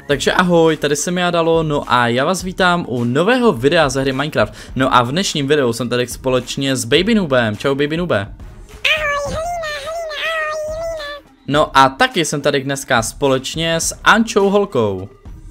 Takže ahoj, tady se mi Adalo, no a já vás vítám u nového videa ze hry Minecraft. No a v dnešním videu jsem tady společně s Baby Noobem. Čau Baby Noobe. Ahoj, Helena. No a taky jsem tady dneska společně s Ančou Holkou.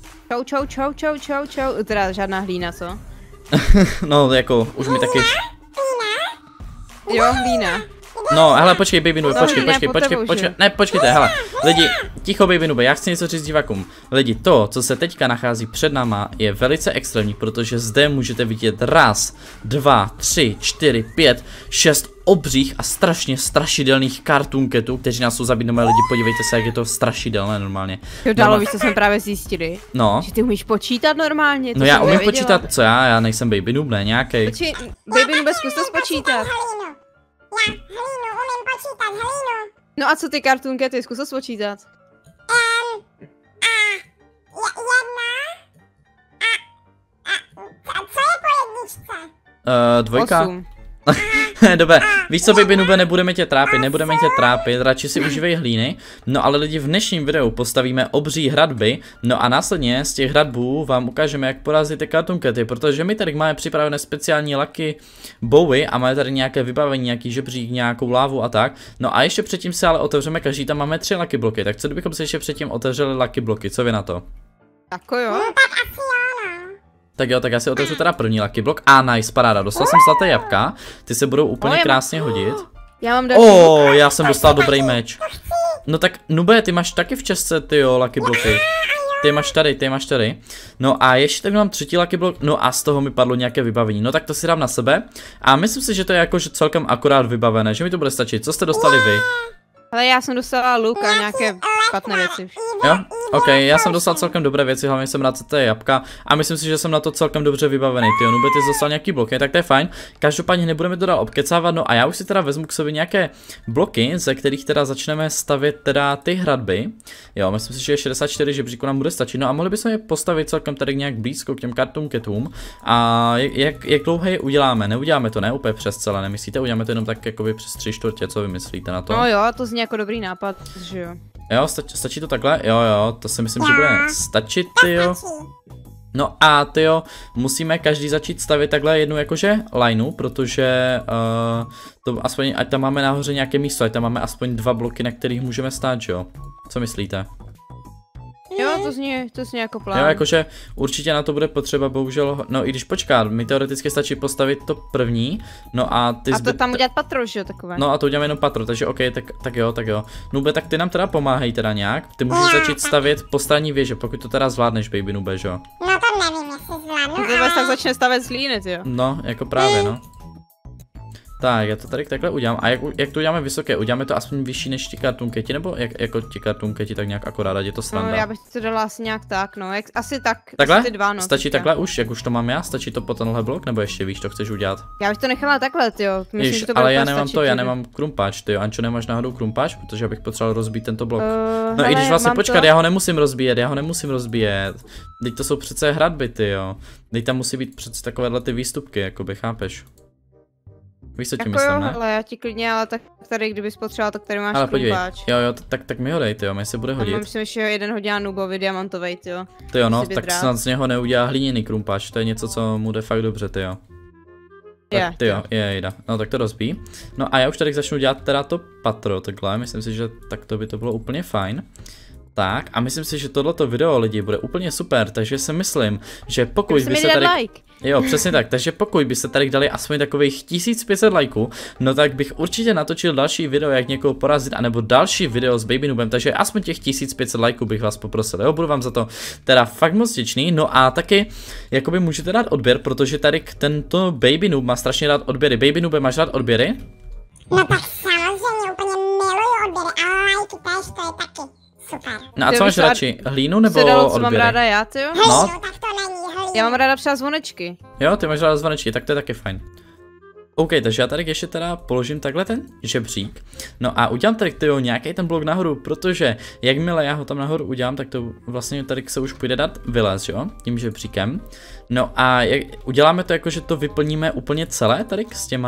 Čau. Teda žádná hlína, co? No jako, už mi taky... Jo, hlína. No, hele, počkej, Baby Noobe, No, počkej, ne, počkejte, hele, lidi, ticho Baby Noobe, já chci něco říct divákům. Lidi, to, co se teďka nachází před náma, je velice extrémní, protože zde můžete vidět raz, 2, 3, 4, 5, 6 obřích a strašně strašidelných Cartoon Catů, kteří nás jsou zabít. No, lidi, podívejte se, jak je to strašidelné normálně. Jo, dalo, víš, co jsme právě zjistili? No. Že ty umíš počítat normálně. No já umím počítat, co já nejsem Baby Noob, ne, nějakej. Počkej, Baby Noobe, zkus to spočítat. Helino, umím počítat, Helino. No a co ty Cartoon Caty, zkus to spočítat. Co je po jedničce? Dvojka. 8. Dobře, víš co, Baby Noobe, nebudeme tě trápit, radši si užívej hlíny. No ale lidi, v dnešním videu postavíme obří hradby, no a následně z těch hradbů vám ukážeme, jak porazit ty Cartoon Caty, protože my tady máme připravené speciální lucky bowy a máme tady nějaké vybavení, nějaký žebřík, nějakou lávu a tak. No a ještě předtím se ale otevřeme, každý tam máme 3 lucky bloky, tak co kdybychom si ještě předtím otevřeli lucky bloky, co vy na to? Tako jo. Tak asi jo, no. Tak jo, tak já si otevřu teda první lucky block. Nice, paráda, dostal jsem zlaté jabka, ty se budou úplně krásně hodit. Já mám další. Já jsem dostal dobrý meč. No tak, Nube, ty máš taky v česce, tyjo, lucky bloky. Ty máš tady. No a ještě tak mám 3. lucky block, no a z toho mi padlo nějaké vybavení. No tak to si dám na sebe. A myslím si, že to je jakože celkem akorát vybavené, že mi to bude stačit. Co jste dostali vy? Ale já jsem dostala luk a nějaké špatné věci. Jo? OK, já jsem dostal celkem dobré věci, hlavně jsem rád za té jabka a myslím si, že jsem na to celkem dobře vybavený. Ty Nube, ty jsi dostal nějaký bloky, tak to je fajn. Každopádně nebudeme to dál obkecávat, no a já už si teda vezmu k sobě nějaké bloky, ze kterých teda začneme stavět teda ty hradby. Jo, myslím si, že 64 žebříků nám bude stačit, no a mohli bychom je postavit celkem tady nějak blízko k těm Cartoon Catům. A jak dlouho je uděláme? Neuděláme to, ne úplně přes celé, nemyslíte? Uděláme to jenom tak jakoby přes 3/4, co vy myslíte na to? No jo, to zní jako dobrý nápad, že jo. Jo, stačí to takhle? Jo, to si myslím, že bude stačit, tyjo. No a tyjo, musíme každý začít stavit takhle jednu jakože lineu, protože to aspoň, ať tam máme nahoře nějaké místo, ať tam máme aspoň 2 bloky, na kterých můžeme stát, jo? Co myslíte? Jo, to zní jako plán. Jo, jakože určitě na to bude potřeba, bohužel, no i když počká, mi teoreticky stačí postavit to první, no a ty to tam udělat patro, že jo, takové. No a to uděláme jenom patro, takže OK, tak jo. Nube, tak ty nám teda pomáhej teda nějak, ty můžeš začít stavět postranní věže, pokud to teda zvládneš, Baby Nube, že jo? No to nevím, jestli zvládnu, ale... tak začne stavět z hlíny, jo. No, jako právě, no. Tak, já to tady takhle udělám. A jak to uděláme vysoké? Uděláme to aspoň vyšší než ti Cartoon Cati, nebo jako ti Cartoon Cati tak nějak akorát, ať je to sranda? No, já bych to dala asi nějak tak, no, asi tak. Takhle? Asi ty 2, no. Stačí takhle už, jak už to mám já? Stačí to po tenhle blok, nebo ještě víš, to chceš udělat? Já bych to nechala takhle, jo. Myslím, že to ale já nemám já nemám krumpáč, tyjo. Ančo, nemáš náhodou krumpáč, protože bych potřeboval rozbít tento blok. No i když vlastně počkat, já ho nemusím rozbíjet. Teď to jsou přece hradby, tyjo. Teď tam musí být přece takovéhle ty výstupky, jakoby, chápeš? Víš, co tím myslím, ne? Ale já ti klidně, ale tak tady, kdybys potřeboval, tak tady máš ale krumpáč. Jo, tak mi ho dejte, jo, mi se bude hodit. Myslím, že jeden hodí Noobovi diamantovej, jo. Tyjo, no, tak snad z něho neudělá hliněný krumpáč, to je něco, co mu jde fakt dobře, tyjo. Tak tyjo, jejda. No tak to rozbí. No a já už tady začnu dělat teda to patro, takhle, myslím si, že takto by to bylo úplně fajn. Tak, a myslím si, že tohleto video, lidi, bude úplně super, takže si myslím, že pokud by se tady... Jo, přesně tak, takže pokud by se tady dali aspoň takových 1500 lajků, no tak bych určitě natočil další video, jak někoho porazit, anebo další video s Baby Noobem, takže aspoň těch 1500 lajků bych vás poprosil, jo, budu vám za to teda fakt moc vděčný, no a taky, jakoby můžete dát odběr, protože tady tento Baby Noob má strašně rád odběry. Baby Noobe, máš rád odběry? No tak samozřejmě, úplně miluju odběry, a lajky též, to je taky. Super. No a co máš radši? Hlínu nebo odběry? Co mám ráda já, tyjo? No. Tak to není hlínu. Já mám ráda třeba zvonečky. Jo, ty máš ráda zvonečky, tak to je taky fajn. OK, takže já tady ještě teda položím takhle ten žebřík. No a udělám tady tyjo, nějaký ten blok nahoru, protože jakmile já ho tam nahoru udělám, tak to vlastně tady se už půjde dát vylez, jo, tím žebříkem. No a uděláme to jako, že to vyplníme úplně celé tady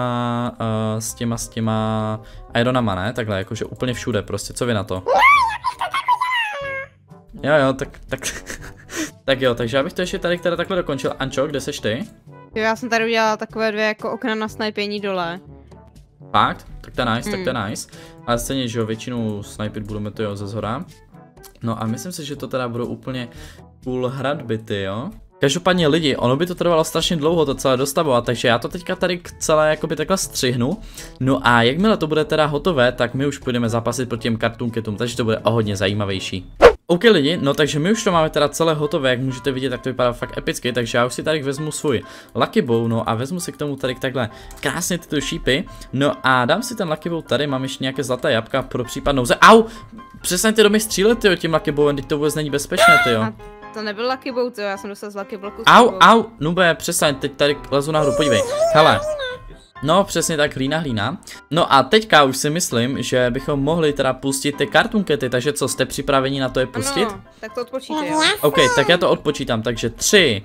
s těma ironama, ne? Takhle, jakože úplně všude prostě, co vy na to? Jo, tak Tak jo, takže já bych to ještě tady teda takhle dokončil. Ančo, kde seš ty? Jo, já jsem tady udělala takové 2 jako okna na snajpení dole. Fakt? Tak to je nice, tak to je nice. Ale stejně, že jo, většinu snipit budeme to jo ze zhora. No a myslím si, že to teda budou úplně cool hradby, ty jo. Každopádně lidi, ono by to trvalo strašně dlouho to celé dostavovat, takže já to teďka tady celé jakoby takhle střihnu. No a jakmile to bude teda hotové, tak my už půjdeme zápasit proti těm Cartoon Catům, takže to bude o hodně zajímavější. OK lidi, no takže my už to máme teda celé hotové, jak můžete vidět, tak to vypadá fakt epicky, takže já už si tady vezmu svůj Lucky Bow, no a vezmu si k tomu tady takhle krásně tyto šípy, no a dám si ten Lucky Bow tady, mám ještě nějaké zlaté jabka pro případ nouze. Au! Přestaňte do mě střílet, tyjo, tím Lucky Bowem, teď to vůbec není bezpečné, tyjo. To nebyl Lucky Bow, to já jsem dostal z Lucky Blocku. Au, nube, přestaň, teď tady lezu nahoru, podívej, hele. No, přesně tak, hlína. No a teďka už si myslím, že bychom mohli teda pustit ty Cartoon Caty, takže co, jste připraveni na to je pustit? No, tak to odpočítej. OK, tak já to odpočítám, takže 3,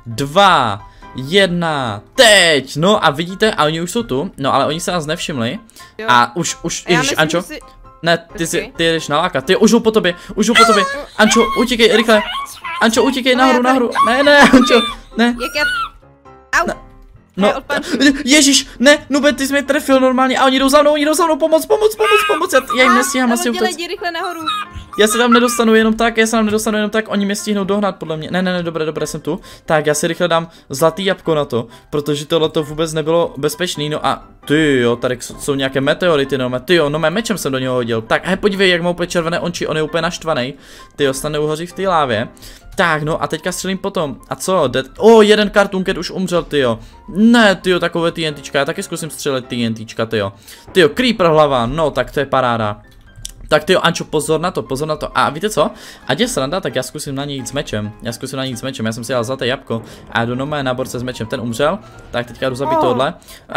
2, 1, teď! No a vidíte, a oni už jsou tu, no ale oni se nás nevšimli. Jo. A už, ježiš, Ančo. Si... Ne, ty jdeš nalákat, ty už jdou po tobě. Ančo, utíkej, rychle. Ančo, utíkej nahoru. Ne, Ančo, ne. Jak já... Au. No, ježíš, ne, Nube, ty jsi mě trefil normálně a oni jdou za mnou, pomoc, já jim nestíhám asi utéct. Rychle nahoru. Já se tam nedostanu jenom tak, oni mě stihnou dohnat podle mě. Ne, dobré, jsem tu. Tak, já si rychle dám zlatý jabko na to, protože tohle to vůbec nebylo bezpečný, no a ty jo, tady jsou nějaké meteority, no mé mečem jsem do něho hodil. Tak, podívej, jak má úplně červené oči, on je úplně naštvaný. Ty jo, stane uhoří v té lávě. Tak, no a teďka střelím potom. A co? Jeden Cartoon Cat už umřel, tyjo. Ne, tyjo, takové TNTčka, já taky zkusím střelit TNTčka, tyjo. Tyjo, Creeper hlava, no tak to je paráda. Tak tyjo, Ančo, pozor na to. A víte co? Ať je sranda, tak já zkusím na něj jít s mečem. Já jsem si dal zlaté jabko a jdu na na borce s mečem, ten umřel. Tak teďka jdu zabít tohle.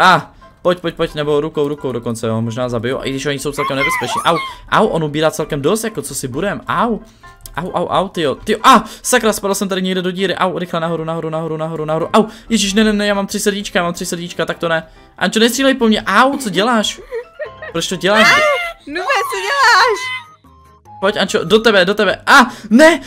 Pojď, nebo rukou dokonce, jo, možná zabiju, i když oni jsou celkem nebezpeční. Au, on ubírá celkem dost, jako co si budem, Au, tyjo, sakra, spadl jsem tady někde do díry, rychle nahoru, ježiš, ne, já mám 3 srdíčka, tak to ne. Ančo, nestřílej po mně, co děláš? Proč to děláš? Nube, co děláš? Pojď, Ančo, do tebe, ne,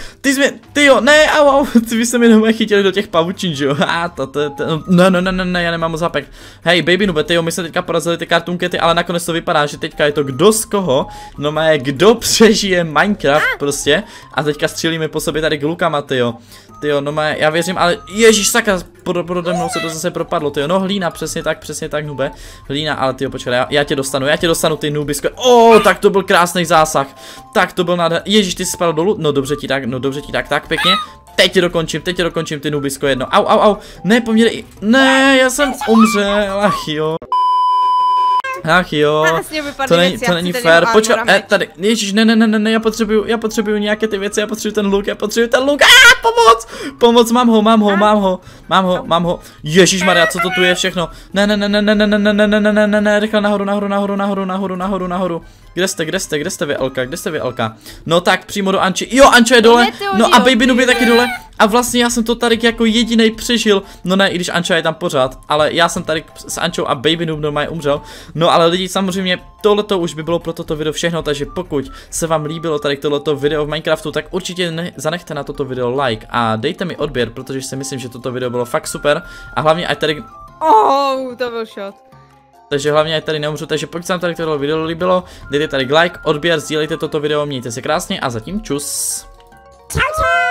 ty byste mi jenom chytili do těch pavučin, že jo, ne, já nemám moc zápek. Hej, baby Nube, tyjo, my jsme teďka porazili ty Cartoon Caty, ale nakonec to vypadá, že teďka je to kdo z koho, kdo přežije Minecraft prostě, a teďka střílíme po sobě tady glukama, tyjo, já věřím, ale ježíš, sakra, pode mnou se to zase propadlo, tyjo, no hlína, přesně tak, Nube, hlína, ale tyjo, počkej, já tě dostanu, ty nubisko, tak to byl krásný zásah, tak to byl nádherný, ježíš, ty jsi spadl dolů, no dobře ti tak, tak pěkně, teď tě dokončím, ty nubisko jedno, au, ne, poměrej, ne, já jsem umřel, ach jo, to není fér, počkej, tady, ježiš, ne, já potřebuju nějaké ty věci, já potřebuju ten luk, pomoc, mám ho, ježišmarja, co to tu je všechno, ne, rychle nahoru, kde jste vy, Elka, no tak, přímo do Anči, jo, Ančo je dole, no a Baby Noob je taky dole, a vlastně já jsem to tady jako jedinej přežil, no ne, i když Anča je tam pořád, ale já jsem tady s Ančou a Baby Noob normálně umřel, no ale lidi, samozřejmě tohleto už by bylo pro toto video všechno, takže pokud se vám líbilo tady tohleto video v Minecraftu, tak určitě zanechte na toto video like a dejte mi odběr, protože si myslím, že toto video bylo fakt super a hlavně ať tady... to byl shot. Takže hlavně ať tady neumřu, takže pokud se vám tady tohle video líbilo, dejte tady like, odběr, sdílejte toto video, mějte se krásně a zatím čus. Čau.